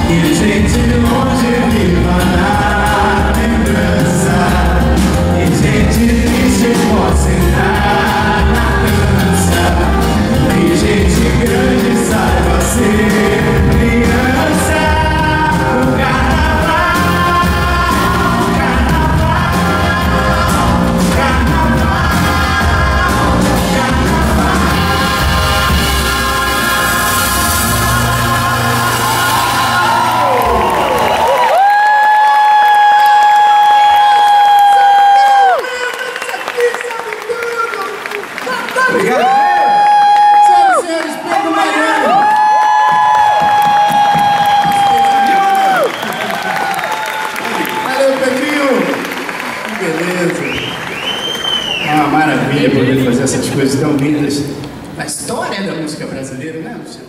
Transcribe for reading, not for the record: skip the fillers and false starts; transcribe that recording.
E gente longe viva na lembrança, e gente triste possa entrar na dança, e gente grande saiba ser criança. O carnaval, carnaval, carnaval, carnaval. Obrigado. Senhoras e senhores, Pedro Mariano. Valeu, Pedrinho. Que beleza. É uma maravilha poder fazer essas coisas tão lindas na história da música brasileira, né?